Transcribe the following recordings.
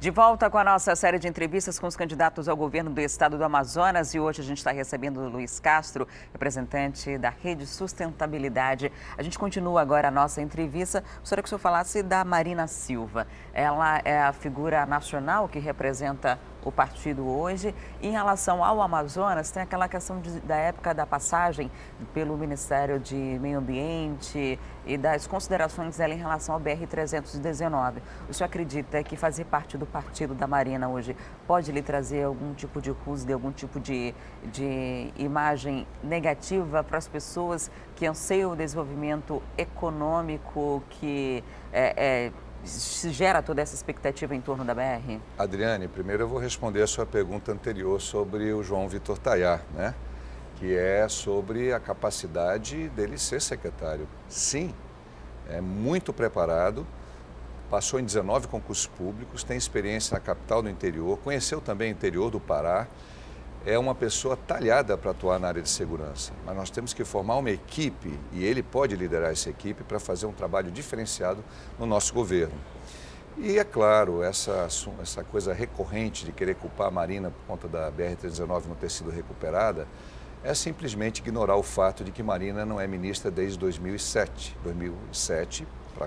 De volta com a nossa série de entrevistas com os candidatos ao governo do estado do Amazonas, e hoje a gente está recebendo o Luiz Castro, representante da Rede Sustentabilidade. A gente continua agora a nossa entrevista. Gostaria que o senhor falasse da Marina Silva. Ela é a figura nacional que representa o partido hoje. Em relação ao Amazonas, tem aquela questão da época da passagem pelo Ministério de Meio Ambiente e das considerações dela em relação ao BR-319. O senhor acredita que fazer parte do partido da Marina hoje pode lhe trazer algum tipo de rusga, algum tipo de imagem negativa para as pessoas que anseiam o desenvolvimento econômico, que se gera toda essa expectativa em torno da BR? Adriane, primeiro eu vou responder a sua pergunta anterior sobre o João Vitor Tayar, né? Que é sobre a capacidade dele ser secretário. Sim, é muito preparado, passou em 19 concursos públicos, tem experiência na capital do interior, conheceu também o interior do Pará, é uma pessoa talhada para atuar na área de segurança. Mas nós temos que formar uma equipe, e ele pode liderar essa equipe para fazer um trabalho diferenciado no nosso governo. E é claro, essa coisa recorrente de querer culpar a Marina por conta da BR-319 não ter sido recuperada, é simplesmente ignorar o fato de que Marina não é ministra desde 2007. 2007 para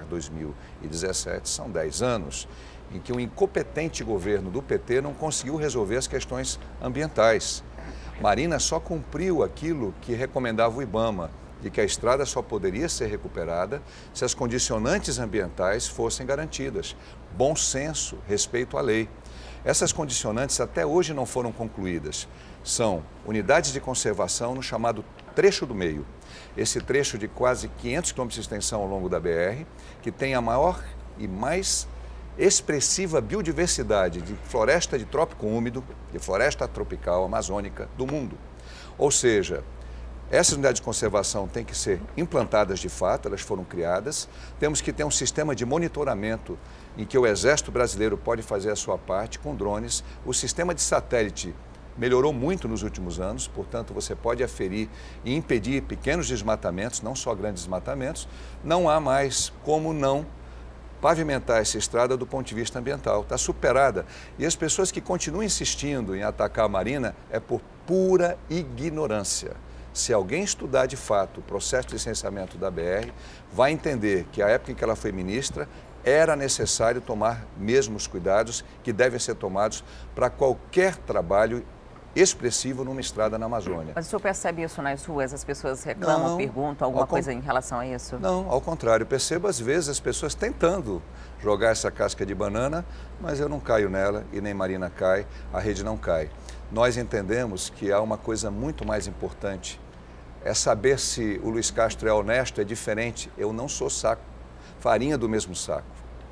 2017 são 10 anos em que o incompetente governo do PT não conseguiu resolver as questões ambientais. Marina só cumpriu aquilo que recomendava o IBAMA, de que a estrada só poderia ser recuperada se as condicionantes ambientais fossem garantidas. Bom senso, respeito à lei. Essas condicionantes até hoje não foram concluídas. São unidades de conservação no chamado trecho do meio. Esse trecho de quase 500 km de extensão ao longo da BR, que tem a maior e mais expressiva biodiversidade de floresta de trópico úmido, de floresta tropical amazônica do mundo. Ou seja, essas unidades de conservação têm que ser implantadas de fato, elas foram criadas. Temos que ter um sistema de monitoramento em que o Exército Brasileiro pode fazer a sua parte com drones. O sistema de satélite melhorou muito nos últimos anos, portanto você pode aferir e impedir pequenos desmatamentos, não só grandes desmatamentos. Não há mais como não pavimentar essa estrada do ponto de vista ambiental. Está superada. E as pessoas que continuam insistindo em atacar a Marina é por pura ignorância. Se alguém estudar de fato o processo de licenciamento da BR, vai entender que a época em que ela foi ministra, era necessário tomar mesmo os cuidados que devem ser tomados para qualquer trabalho expressivo numa estrada na Amazônia. Mas o senhor percebe isso nas ruas? As pessoas reclamam, perguntam alguma coisa em relação a isso? Não, ao contrário. Percebo às vezes as pessoas tentando jogar essa casca de banana, mas eu não caio nela e nem Marina cai, a rede não cai. Nós entendemos que há uma coisa muito mais importante, é saber se o Luiz Castro é honesto, é diferente. Eu não sou saco, farinha do mesmo saco.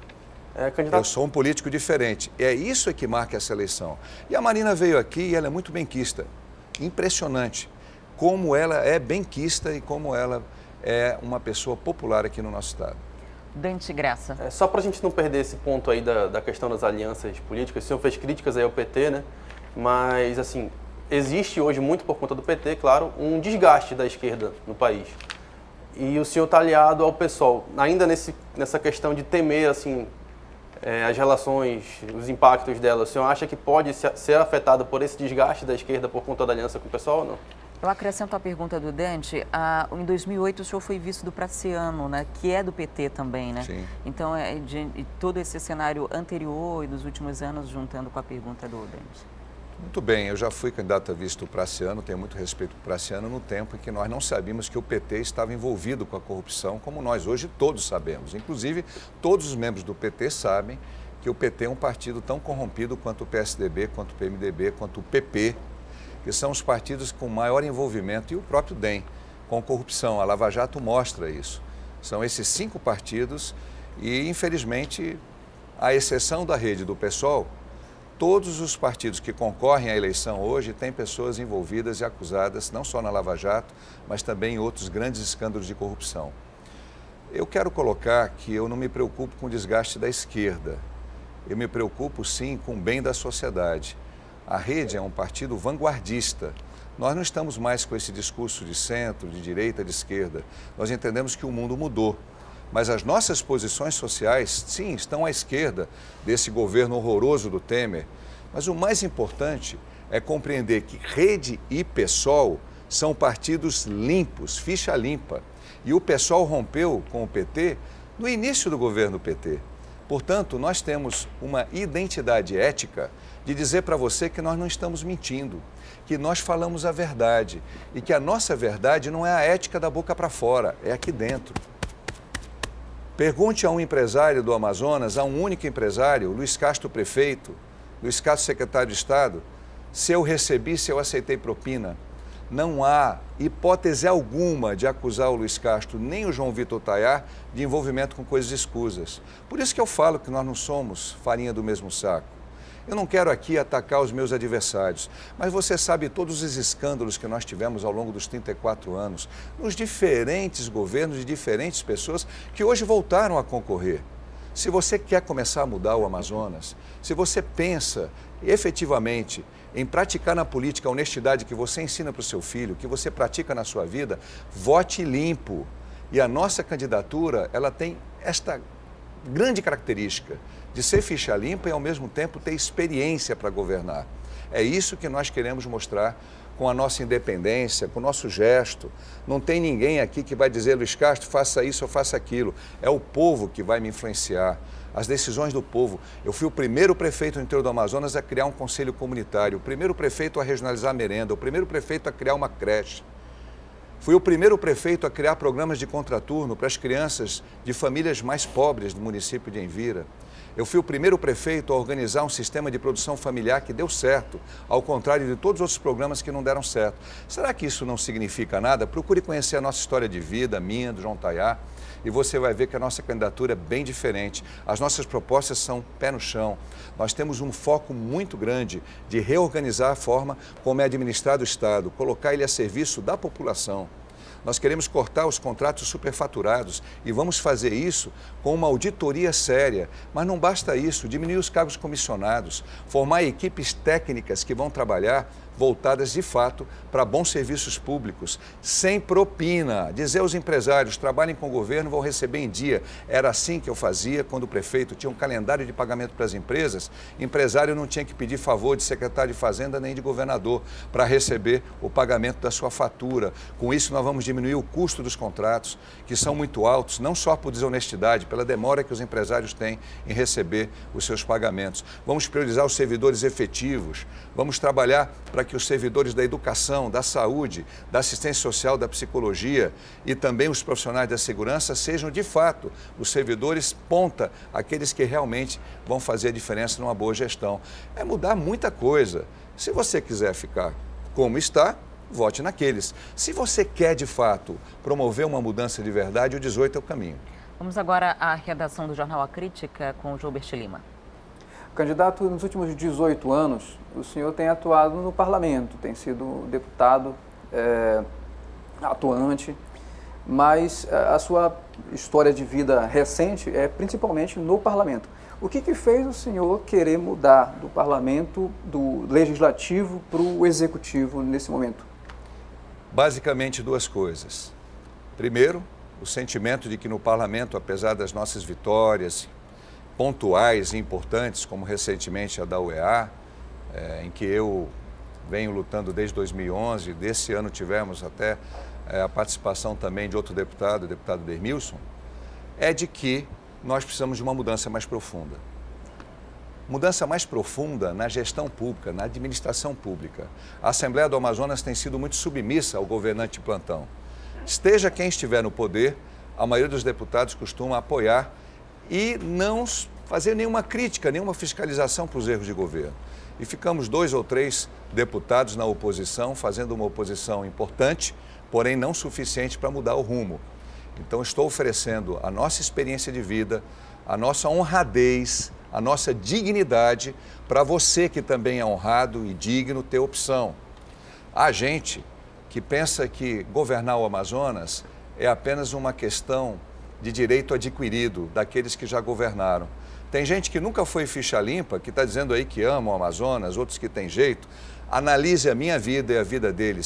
Eu sou um político diferente. É isso que marca essa eleição. E a Marina veio aqui e ela é muito benquista. Impressionante como ela é benquista e como ela é uma pessoa popular aqui no nosso estado. Dante Graça. Só para a gente não perder esse ponto aí da questão das alianças políticas, o senhor fez críticas aí ao PT, né? Mas, assim, existe hoje, muito por conta do PT, claro, um desgaste da esquerda no país. E o senhor está aliado ao PSOL, ainda nessa questão de temer, assim, as relações, os impactos dela. O senhor acha que pode ser afetado por esse desgaste da esquerda por conta da aliança com o PSOL ou não? Eu acrescento a pergunta do Dante. Em 2008 o senhor foi vice do Praciano, né, que é do PT também, né? Sim. Então, de todo esse cenário anterior e dos últimos anos, juntando com a pergunta do Dante. Muito bem, eu já fui candidato a vice do Praciano, tenho muito respeito por Praciano no tempo em que nós não sabíamos que o PT estava envolvido com a corrupção, como nós hoje todos sabemos. Inclusive, todos os membros do PT sabem que o PT é um partido tão corrompido quanto o PSDB, quanto o PMDB, quanto o PP, que são os partidos com maior envolvimento, e o próprio DEM, com corrupção. A Lava Jato mostra isso. São esses 5 partidos e, infelizmente, à exceção da rede do PSOL, todos os partidos que concorrem à eleição hoje têm pessoas envolvidas e acusadas, não só na Lava Jato, mas também em outros grandes escândalos de corrupção. Eu quero colocar que eu não me preocupo com o desgaste da esquerda. Eu me preocupo, sim, com o bem da sociedade. A rede é um partido vanguardista. Nós não estamos mais com esse discurso de centro, de direita, de esquerda. Nós entendemos que o mundo mudou. Mas as nossas posições sociais, sim, estão à esquerda desse governo horroroso do Temer. Mas o mais importante é compreender que Rede e PSOL são partidos limpos, ficha limpa. E o PSOL rompeu com o PT no início do governo PT. Portanto, nós temos uma identidade ética de dizer para você que nós não estamos mentindo, que nós falamos a verdade e que a nossa verdade não é a ética da boca para fora, é aqui dentro. Pergunte a um empresário do Amazonas, a um único empresário, Luiz Castro prefeito, Luiz Castro secretário de Estado, se eu recebi, se eu aceitei propina. Não há hipótese alguma de acusar o Luiz Castro, nem o João Vitor Tayar, de envolvimento com coisas escusas. Por isso que eu falo que nós não somos farinha do mesmo saco. Eu não quero aqui atacar os meus adversários, mas você sabe todos os escândalos que nós tivemos ao longo dos 34 anos, nos diferentes governos de diferentes pessoas que hoje voltaram a concorrer. Se você quer começar a mudar o Amazonas, se você pensa efetivamente em praticar na política a honestidade que você ensina para o seu filho, que você pratica na sua vida, vote limpo. E a nossa candidatura, ela tem esta grande característica de ser ficha limpa e, ao mesmo tempo, ter experiência para governar. É isso que nós queremos mostrar com a nossa independência, com o nosso gesto. Não tem ninguém aqui que vai dizer, Luiz Castro, faça isso ou faça aquilo. É o povo que vai me influenciar, as decisões do povo. Eu fui o primeiro prefeito no interior do Amazonas a criar um conselho comunitário, o primeiro prefeito a regionalizar a merenda, o primeiro prefeito a criar uma creche. Fui o primeiro prefeito a criar programas de contraturno para as crianças de famílias mais pobres do município de Envira. Eu fui o primeiro prefeito a organizar um sistema de produção familiar que deu certo, ao contrário de todos os outros programas que não deram certo. Será que isso não significa nada? Procure conhecer a nossa história de vida, minha, do João Tayar, e você vai ver que a nossa candidatura é bem diferente. As nossas propostas são pé no chão. Nós temos um foco muito grande de reorganizar a forma como é administrado o Estado, colocar ele a serviço da população. Nós queremos cortar os contratos superfaturados e vamos fazer isso com uma auditoria séria. Mas não basta isso, diminuir os cargos comissionados, formar equipes técnicas que vão trabalhar voltadas de fato para bons serviços públicos, sem propina. Dizer aos empresários, trabalhem com o governo, vão receber em dia. Era assim que eu fazia quando o prefeito tinha um calendário de pagamento para as empresas. Empresário não tinha que pedir favor de secretário de Fazenda nem de governador para receber o pagamento da sua fatura. Com isso, nós vamos diminuir o custo dos contratos, que são muito altos, não só por desonestidade, pela demora que os empresários têm em receber os seus pagamentos. Vamos priorizar os servidores efetivos, vamos trabalhar para que os servidores da educação, da saúde, da assistência social, da psicologia e também os profissionais da segurança sejam, de fato, os servidores ponta, aqueles que realmente vão fazer a diferença numa boa gestão. É mudar muita coisa. Se você quiser ficar como está, vote naqueles. Se você quer, de fato, promover uma mudança de verdade, o 18 é o caminho. Vamos agora à redação do Jornal A Crítica com o Gilbert Lima. Candidato, nos últimos 18 anos, o senhor tem atuado no parlamento, tem sido deputado atuante, mas a sua história de vida recente é principalmente no parlamento. O que fez o senhor querer mudar do parlamento, do legislativo para o executivo nesse momento? Basicamente duas coisas. Primeiro, o sentimento de que no parlamento, apesar das nossas vitórias pontuais e importantes, como recentemente a da UEA, em que eu venho lutando desde 2011, desse ano tivemos até a participação também de outro deputado, o deputado Dermilson, é de que nós precisamos de uma mudança mais profunda. Mudança mais profunda na gestão pública, na administração pública. A Assembleia do Amazonas tem sido muito submissa ao governante de plantão. Esteja quem estiver no poder, a maioria dos deputados costuma apoiar e não fazer nenhuma crítica, nenhuma fiscalização para os erros de governo. E ficamos 2 ou 3 deputados na oposição, fazendo uma oposição importante, porém não suficiente para mudar o rumo. Então estou oferecendo a nossa experiência de vida, a nossa honradez, a nossa dignidade para você que também é honrado e digno ter opção. Há gente que pensa que governar o Amazonas é apenas uma questão de direito adquirido daqueles que já governaram. Tem gente que nunca foi ficha limpa, que está dizendo aí que ama o Amazonas, outros que têm jeito. Analise a minha vida e a vida deles.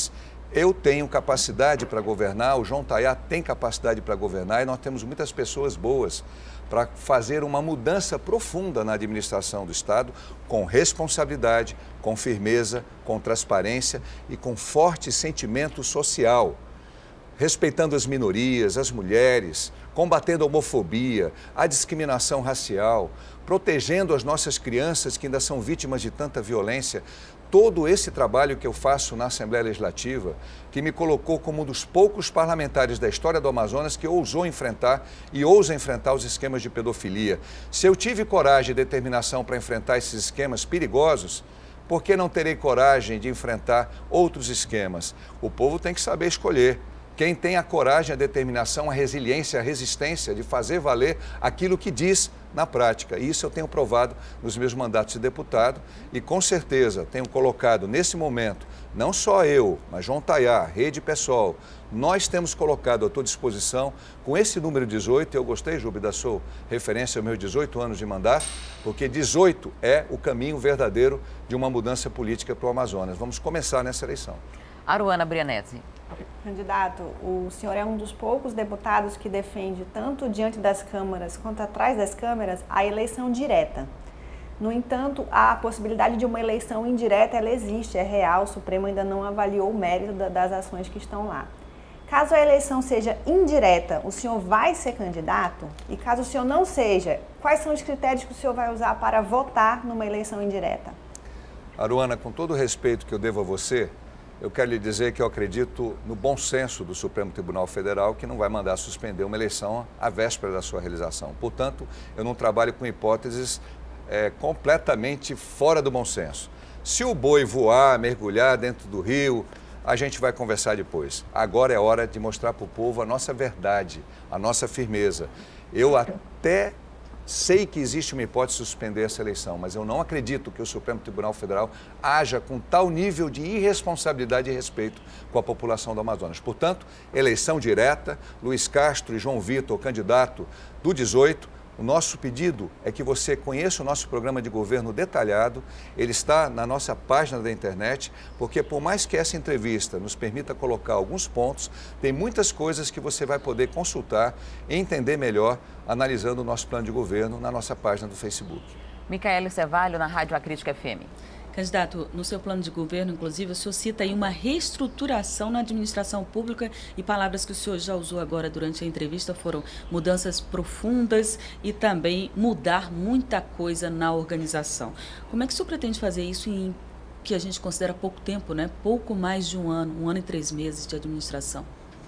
Eu tenho capacidade para governar, o João Thayar tem capacidade para governar e nós temos muitas pessoas boas para fazer uma mudança profunda na administração do Estado, com responsabilidade, com firmeza, com transparência e com forte sentimento social, respeitando as minorias, as mulheres, combatendo a homofobia, a discriminação racial, protegendo as nossas crianças que ainda são vítimas de tanta violência. Todo esse trabalho que eu faço na Assembleia Legislativa, que me colocou como um dos poucos parlamentares da história do Amazonas que ousou enfrentar e ousa enfrentar os esquemas de pedofilia. Se eu tive coragem e determinação para enfrentar esses esquemas perigosos, por que não terei coragem de enfrentar outros esquemas? O povo tem que saber escolher. Quem tem a coragem, a determinação, a resiliência, a resistência de fazer valer aquilo que diz na prática. E isso eu tenho provado nos meus mandatos de deputado e com certeza tenho colocado nesse momento, não só eu, mas João Thayar, Rede PSOL, nós temos colocado à tua disposição com esse número 18, eu gostei, Jubi, da sua referência aos meus 18 anos de mandato, porque 18 é o caminho verdadeiro de uma mudança política para o Amazonas. Vamos começar nessa eleição. Aruana Brianese. Candidato, o senhor é um dos poucos deputados que defende, tanto diante das câmaras quanto atrás das câmaras, a eleição direta. No entanto, a possibilidade de uma eleição indireta, ela existe, é real, o Supremo ainda não avaliou o mérito das ações que estão lá. Caso a eleição seja indireta, o senhor vai ser candidato? E caso o senhor não seja, quais são os critérios que o senhor vai usar para votar numa eleição indireta? Aruana, com todo o respeito que eu devo a você, eu quero lhe dizer que eu acredito no bom senso do Supremo Tribunal Federal, que não vai mandar suspender uma eleição à véspera da sua realização. Portanto, eu não trabalho com hipóteses completamente fora do bom senso. Se o boi voar, mergulhar dentro do rio, a gente vai conversar depois. Agora é hora de mostrar para o povo a nossa verdade, a nossa firmeza. Eu até sei que existe uma hipótese de suspender essa eleição, mas eu não acredito que o Supremo Tribunal Federal haja com tal nível de irresponsabilidade e respeito com a população do Amazonas. Portanto, eleição direta, Luiz Castro e João Vitor, candidato do 18, o nosso pedido é que você conheça o nosso programa de governo detalhado, ele está na nossa página da internet, porque por mais que essa entrevista nos permita colocar alguns pontos, tem muitas coisas que você vai poder consultar e entender melhor, analisando o nosso plano de governo na nossa página do Facebook. Micaele Cevalho, na Rádio Acrítica FM. Candidato, no seu plano de governo, inclusive, o senhor cita aí uma reestruturação na administração pública e palavras que o senhor já usou agora durante a entrevista foram mudanças profundas e também mudar muita coisa na organização. Como é que o senhor pretende fazer isso em que a gente considera pouco tempo, né? Pouco mais de um ano e 3 meses de administração?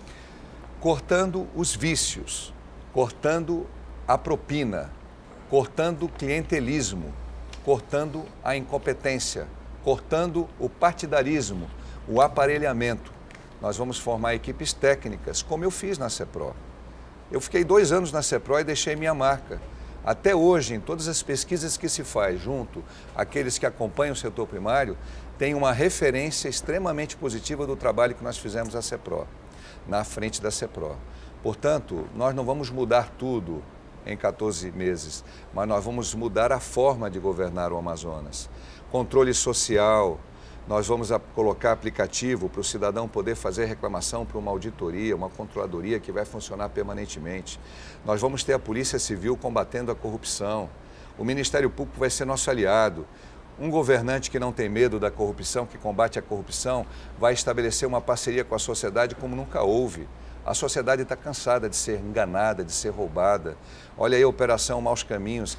Cortando os vícios, cortando a propina, cortando o clientelismo, cortando a incompetência, cortando o partidarismo, o aparelhamento. Nós vamos formar equipes técnicas, como eu fiz na CEPRO. Eu fiquei 2 anos na CEPRO e deixei minha marca. Até hoje, em todas as pesquisas que se faz junto àqueles que acompanham o setor primário, tem uma referência extremamente positiva do trabalho que nós fizemos na CEPRO, na frente da CEPRO. Portanto, nós não vamos mudar tudo em 14 meses, mas nós vamos mudar a forma de governar o Amazonas. Controle social, nós vamos colocar aplicativo para o cidadão poder fazer reclamação para uma auditoria, uma controladoria que vai funcionar permanentemente. Nós vamos ter a Polícia Civil combatendo a corrupção. O Ministério Público vai ser nosso aliado. Um governante que não tem medo da corrupção, que combate a corrupção, vai estabelecer uma parceria com a sociedade como nunca houve. A sociedade está cansada de ser enganada, de ser roubada. Olha aí a Operação Maus Caminhos,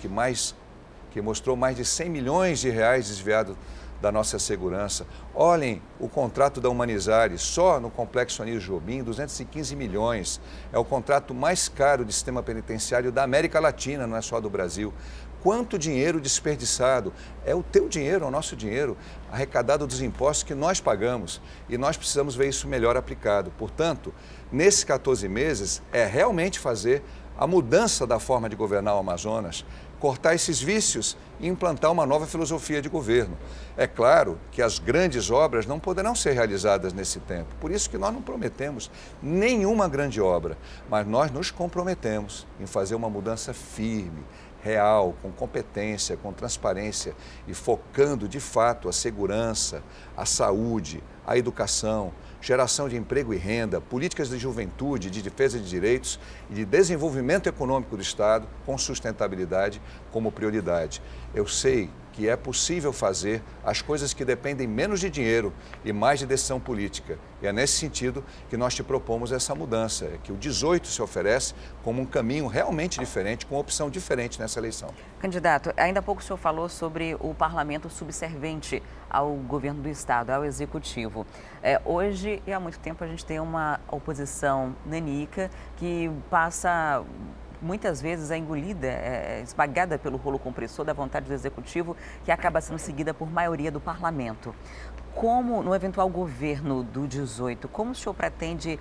que mostrou mais de 100 milhões de reais desviados da nossa segurança. Olhem o contrato da Humanizare, só no Complexo Anísio Jobim, 215 milhões. É o contrato mais caro de sistema penitenciário da América Latina, não é só do Brasil. Quanto dinheiro desperdiçado. É o teu dinheiro, é o nosso dinheiro, arrecadado dos impostos que nós pagamos. E nós precisamos ver isso melhor aplicado. Portanto, nesses 14 meses, é realmente fazer a mudança da forma de governar o Amazonas, cortar esses vícios e implantar uma nova filosofia de governo. É claro que as grandes obras não poderão ser realizadas nesse tempo, por isso que nós não prometemos nenhuma grande obra, mas nós nos comprometemos em fazer uma mudança firme, real, com competência, com transparência e focando de fato a segurança, a saúde, a educação, geração de emprego e renda, políticas de juventude, de defesa de direitos e de desenvolvimento econômico do Estado com sustentabilidade como prioridade. Eu sei que é possível fazer as coisas que dependem menos de dinheiro e mais de decisão política. E é nesse sentido que nós te propomos essa mudança, que o 18 se oferece como um caminho realmente diferente, com opção diferente nessa eleição. Candidato, ainda há pouco o senhor falou sobre o parlamento subservente ao governo do Estado, ao Executivo. Hoje e há muito tempo a gente tem uma oposição nanica que passa muitas vezes é engolida, esmagada pelo rolo compressor da vontade do Executivo, que acaba sendo seguida por maioria do Parlamento. Como, no eventual governo do 18, como o senhor pretende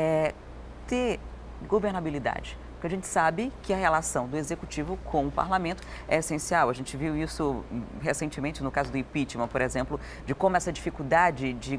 ter governabilidade? Porque a gente sabe que a relação do Executivo com o Parlamento é essencial. A gente viu isso recentemente no caso do impeachment, por exemplo, de como essa dificuldade de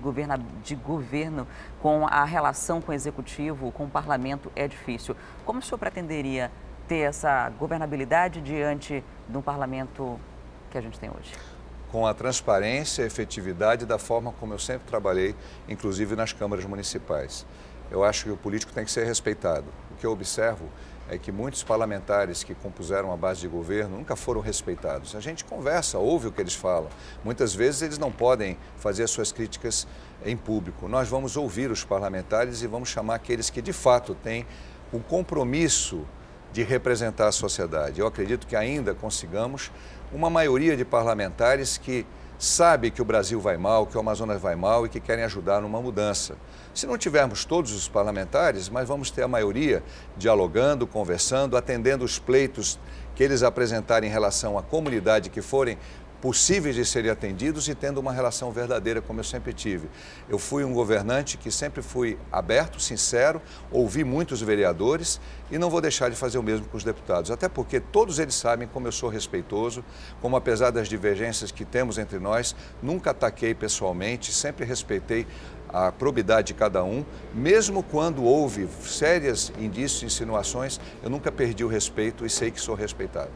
governo com a relação com o Executivo, com o Parlamento, é difícil. Como o senhor pretenderia ter essa governabilidade diante de um Parlamento que a gente tem hoje? Com a transparência e efetividade da forma como eu sempre trabalhei, inclusive nas câmaras municipais. Eu acho que o político tem que ser respeitado. O que eu observo é que muitos parlamentares que compuseram a base de governo nunca foram respeitados. A gente conversa, ouve o que eles falam. Muitas vezes eles não podem fazer as suas críticas em público. Nós vamos ouvir os parlamentares e vamos chamar aqueles que de fato têm o compromisso de representar a sociedade. Eu acredito que ainda consigamos uma maioria de parlamentares que sabe que o Brasil vai mal, que o Amazonas vai mal e que querem ajudar numa mudança. Se não tivermos todos os parlamentares, mas vamos ter a maioria dialogando, conversando, atendendo os pleitos que eles apresentarem em relação à comunidade que forem possíveis de serem atendidos e tendo uma relação verdadeira, como eu sempre tive. Eu fui um governante que sempre fui aberto, sincero, ouvi muitos vereadores e não vou deixar de fazer o mesmo com os deputados, até porque todos eles sabem como eu sou respeitoso, como apesar das divergências que temos entre nós, nunca ataquei pessoalmente, sempre respeitei a probidade de cada um, mesmo quando houve sérios indícios, insinuações, eu nunca perdi o respeito e sei que sou respeitado.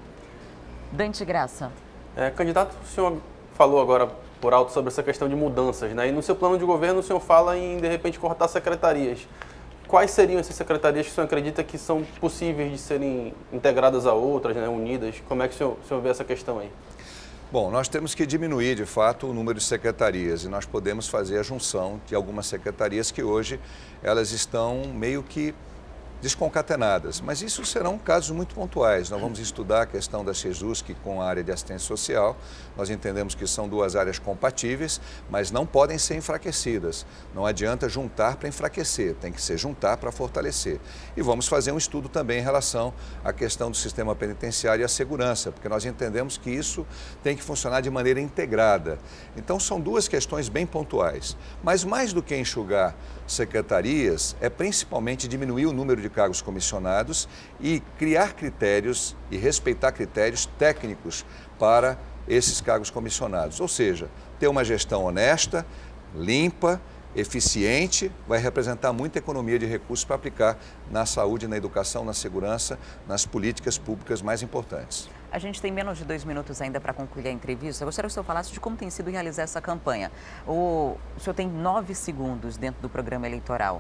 Dante Graça. Candidato, o senhor falou agora por alto sobre essa questão de mudanças, né? E no seu plano de governo o senhor fala em, de repente, cortar secretarias. Quais seriam essas secretarias que o senhor acredita que são possíveis de serem integradas a outras, né, unidas? Como é que o senhor vê essa questão aí? Bom, nós temos que diminuir, de fato, o número de secretarias e nós podemos fazer a junção de algumas secretarias que hoje elas estão meio que desconcatenadas, mas isso serão casos muito pontuais. Nós vamos estudar a questão da SEJUSC com a área de assistência social. Nós entendemos que são duas áreas compatíveis, mas não podem ser enfraquecidas. Não adianta juntar para enfraquecer, tem que ser juntar para fortalecer. E vamos fazer um estudo também em relação à questão do sistema penitenciário e a segurança, porque nós entendemos que isso tem que funcionar de maneira integrada. Então são duas questões bem pontuais, mas mais do que enxugar secretarias, é principalmente diminuir o número de cargos comissionados e criar critérios e respeitar critérios técnicos para esses cargos comissionados. Ou seja, ter uma gestão honesta, limpa, eficiente, vai representar muita economia de recursos para aplicar na saúde, na educação, na segurança, nas políticas públicas mais importantes. A gente tem menos de 2 minutos ainda para concluir a entrevista. Eu gostaria que o senhor falasse de como tem sido realizar essa campanha. O senhor tem 9 segundos dentro do programa eleitoral.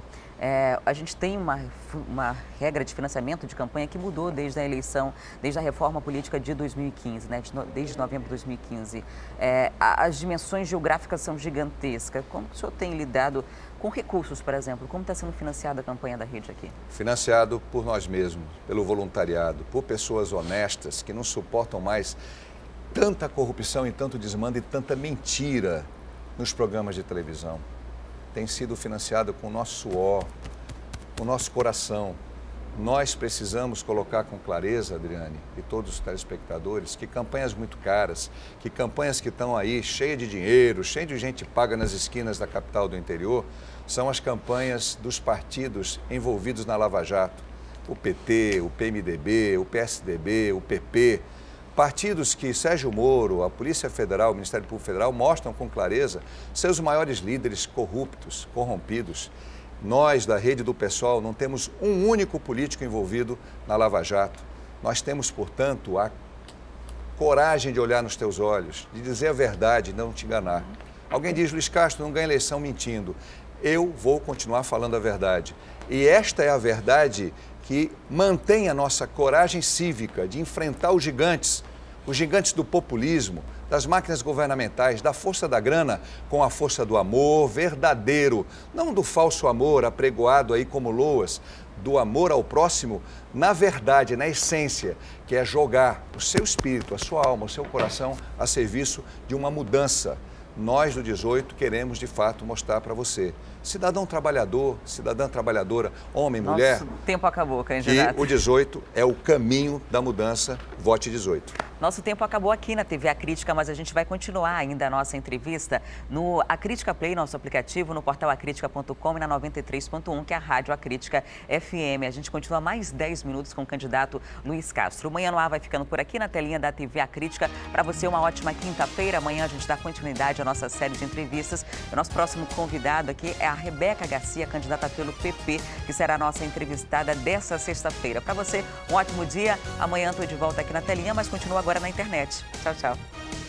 A gente tem uma regra de financiamento de campanha que mudou desde a eleição, desde a reforma política de 2015, né? Desde novembro de 2015. As dimensões geográficas são gigantescas. Como o senhor tem lidado com recursos, por exemplo? Como está sendo financiada a campanha da rede aqui? Financiado por nós mesmos, pelo voluntariado, por pessoas honestas que não suportam mais tanta corrupção e tanto desmando e tanta mentira nos programas de televisão. Tem sido financiado com o nosso suor, com o nosso coração. Nós precisamos colocar com clareza, Adriane, e todos os telespectadores, que campanhas muito caras, que campanhas que estão aí cheias de dinheiro, cheias de gente paga nas esquinas da capital do interior, são as campanhas dos partidos envolvidos na Lava Jato. O PT, o PMDB, o PSDB, o PP, partidos que Sérgio Moro, a Polícia Federal, o Ministério Público Federal mostram com clareza seus maiores líderes corruptos, corrompidos. Nós, da rede do PSOL, não temos um único político envolvido na Lava Jato. Nós temos, portanto, a coragem de olhar nos teus olhos, de dizer a verdade, não te enganar. Alguém diz, Luiz Castro não ganha eleição mentindo. eu vou continuar falando a verdade. E esta é a verdade que mantém a nossa coragem cívica de enfrentar os gigantes do populismo, das máquinas governamentais, da força da grana, com a força do amor verdadeiro, não do falso amor apregoado aí como loas, do amor ao próximo, na verdade, na essência, que é jogar o seu espírito, a sua alma, o seu coração a serviço de uma mudança. Nós do 18 queremos, de fato, mostrar para você, cidadão trabalhador, cidadã trabalhadora, homem, mulher... Nosso tempo acabou, candidato. Que o 18 é o caminho da mudança. Vote 18. Nosso tempo acabou aqui na TV A Crítica, mas a gente vai continuar ainda a nossa entrevista no A Crítica Play, nosso aplicativo, no portal acritica.com e na 93.1, que é a Rádio A Crítica FM. A gente continua mais 10 minutos com o candidato Luiz Castro. O Manhã no Ar vai ficando por aqui na telinha da TV A Crítica. Para você, uma ótima quinta-feira. Amanhã a gente dá continuidade à nossa série de entrevistas. O nosso próximo convidado aqui é a Rebeca Garcia, candidata pelo PP, que será a nossa entrevistada dessa sexta-feira. Para você, um ótimo dia. Amanhã estou de volta aqui na telinha, mas continua agora na internet. Tchau, tchau.